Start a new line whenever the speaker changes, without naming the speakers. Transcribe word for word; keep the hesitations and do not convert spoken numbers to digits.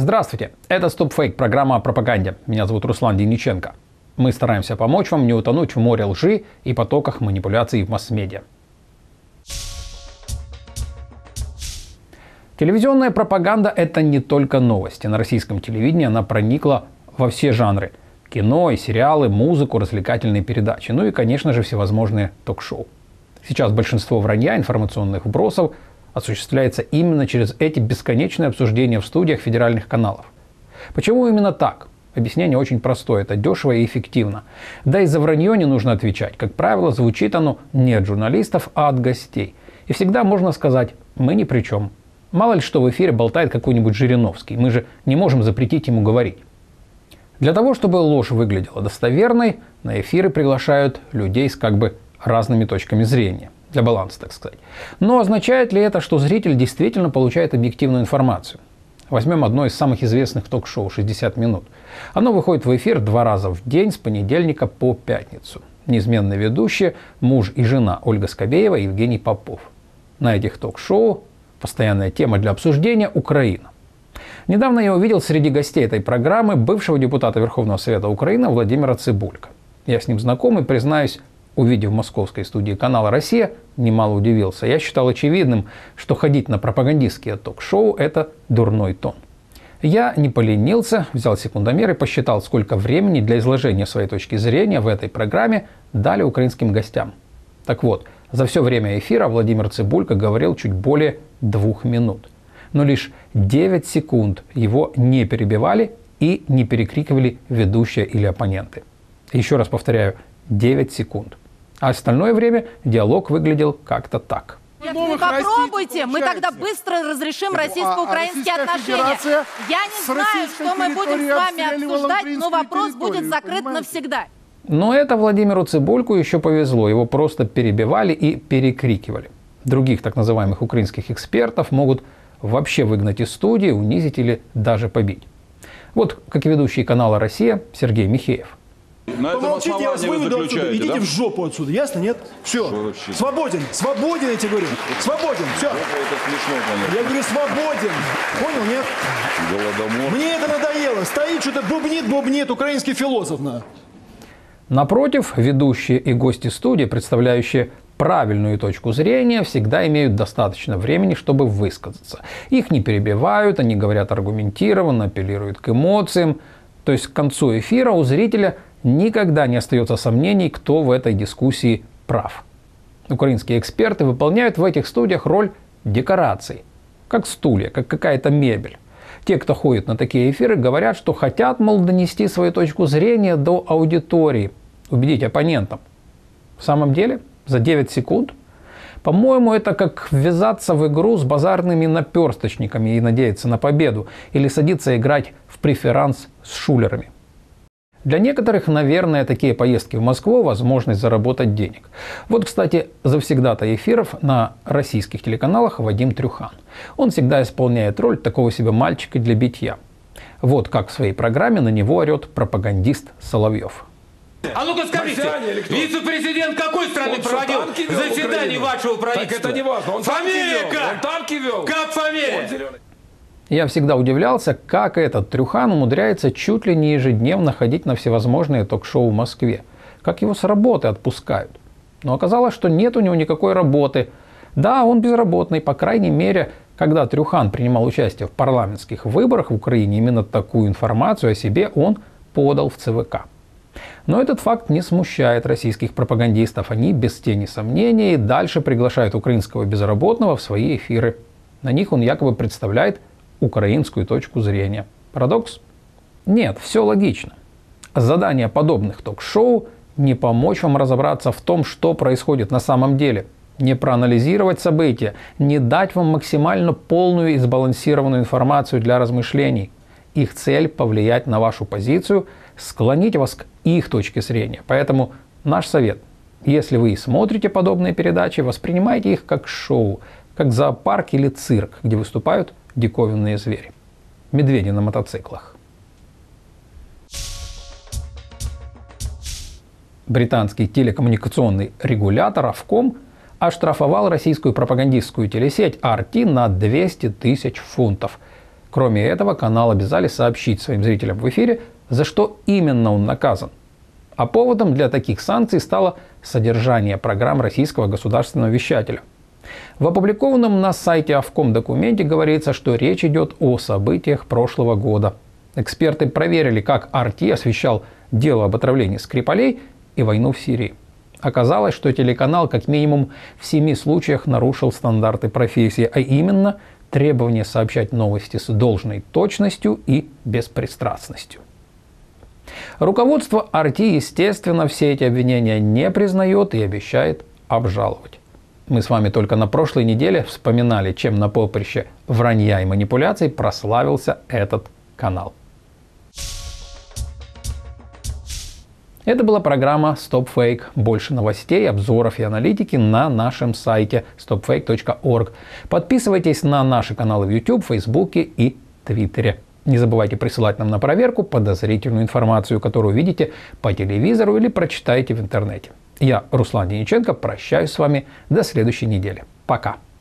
Здравствуйте, это StopFake, программа о пропаганде. Меня зовут Руслан Дениченко. Мы стараемся помочь вам не утонуть в море лжи и потоках манипуляций в масс-медиа. Телевизионная пропаганда – это не только новости. На российском телевидении она проникла во все жанры. Кино и сериалы, музыку, развлекательные передачи. Ну и, конечно же, всевозможные ток-шоу. Сейчас большинство вранья, информационных вбросов осуществляется именно через эти бесконечные обсуждения в студиях федеральных каналов. Почему именно так? Объяснение очень простое. Это дешево и эффективно. Да и за вранье не нужно отвечать. Как правило, звучит оно не от журналистов, а от гостей. И всегда можно сказать «мы ни при чем». Мало ли что в эфире болтает какой-нибудь Жириновский. Мы же не можем запретить ему говорить. Для того, чтобы ложь выглядела достоверной, на эфиры приглашают людей с как бы разными точками зрения. Для баланса, так сказать. Но означает ли это, что зритель действительно получает объективную информацию? Возьмем одно из самых известных ток-шоу «шестьдесят минут». Оно выходит в эфир два раза в день с понедельника по пятницу. Неизменные ведущие – муж и жена Ольга Скобеева и Евгений Попов. На этих ток-шоу постоянная тема для обсуждения – Украина. Недавно я увидел среди гостей этой программы бывшего депутата Верховного Совета Украины Владимира Цыбулько. Я с ним знаком и, признаюсь, увидев в московской студии канала «Россия», немало удивился. Я считал очевидным, что ходить на пропагандистские ток-шоу – это дурной тон. Я не поленился, взял секундомер и посчитал, сколько времени для изложения своей точки зрения в этой программе дали украинским гостям. Так вот, за все время эфира Владимир Цыбулько говорил чуть более двух минут. Но лишь девять секунд его не перебивали и не перекрикивали ведущие или оппоненты. Еще раз повторяю, девять секунд. А остальное время диалог выглядел как-то так.
Нет, вы попробуйте, мы тогда быстро разрешим российско-украинские отношения. Я не знаю, что мы будем с вами обсуждать, но вопрос будет закрыт навсегда.
Но это Владимиру Цыбульку еще повезло. Его просто перебивали и перекрикивали. Других так называемых украинских экспертов могут вообще выгнать из студии, унизить или даже побить. Вот как ведущий канала «Россия» Сергей Михеев.
Помолчите, я вас выведу отсюда. Идите, да? В жопу отсюда, ясно, нет? Все. Свободен, свободен, я тебе говорю. Свободен, все. Я говорю, свободен. Понял, нет? Голодомор. Мне это надоело. Стоит, что-то бубнит, бубнит, украинский философ. На.
Напротив, ведущие и гости студии, представляющие правильную точку зрения, всегда имеют достаточно времени, чтобы высказаться. Их не перебивают, они говорят аргументированно, апеллируют к эмоциям. То есть к концу эфира у зрителя никогда не остается сомнений, кто в этой дискуссии прав. Украинские эксперты выполняют в этих студиях роль декораций, как стулья, как какая-то мебель. Те, кто ходит на такие эфиры, говорят, что хотят, мол, донести свою точку зрения до аудитории, убедить оппонентов. В самом деле, за девять секунд? По-моему, это как ввязаться в игру с базарными наперсточниками и надеяться на победу, или садиться играть в преферанс с шулерами. Для некоторых, наверное, такие поездки в Москву – возможность заработать денег. Вот, кстати, завсегдатый эфиров на российских телеканалах Вадим Трюхан. Он всегда исполняет роль такого себе мальчика для битья. Вот как в своей программе на него орет пропагандист Соловьев.
А ну-ка скажите, вице-президент какой страны проводил заседание вашего правительства?
Так это не важно. Он
фамилия
танки
как?
Он танки вел.
Как фамилия?
Я всегда удивлялся, как этот Трюхан умудряется чуть ли не ежедневно ходить на всевозможные ток-шоу в Москве. Как его с работы отпускают. Но оказалось, что нет у него никакой работы. Да, он безработный, по крайней мере, когда Трюхан принимал участие в парламентских выборах в Украине, именно такую информацию о себе он подал в ЦВК. Но этот факт не смущает российских пропагандистов. Они без тени сомнений дальше приглашают украинского безработного в свои эфиры. На них он якобы представляет украинскую точку зрения. Парадокс? Нет, все логично. Задание подобных ток-шоу – не помочь вам разобраться в том, что происходит на самом деле, не проанализировать события, не дать вам максимально полную и сбалансированную информацию для размышлений. Их цель – повлиять на вашу позицию, склонить вас к их точке зрения. Поэтому наш совет – если вы смотрите подобные передачи, воспринимайте их как шоу, как зоопарк или цирк, где выступают диковинные звери. Медведи на мотоциклах. Британский телекоммуникационный регулятор Ofcom оштрафовал российскую пропагандистскую телесеть ар ти на двести тысяч фунтов. Кроме этого, канал обязали сообщить своим зрителям в эфире, за что именно он наказан. А поводом для таких санкций стало содержание программ российского государственного вещателя. В опубликованном на сайте Авком документе говорится, что речь идет о событиях прошлого года. Эксперты проверили, как эр тэ освещал дело об отравлении Скрипалей и войну в Сирии. Оказалось, что телеканал как минимум в семи случаях нарушил стандарты профессии, а именно требование сообщать новости с должной точностью и беспристрастностью. Руководство эр тэ, естественно, все эти обвинения не признает и обещает обжаловать. Мы с вами только на прошлой неделе вспоминали, чем на поприще вранья и манипуляций прославился этот канал. Это была программа Stop Fake. Больше новостей, обзоров и аналитики на нашем сайте стоп фейк точка орг. Подписывайтесь на наши каналы в YouTube, Фейсбуке и Твиттере. Не забывайте присылать нам на проверку подозрительную информацию, которую видите по телевизору или прочитаете в интернете. Я, Руслан Дениченко, прощаюсь с вами до следующей недели. Пока.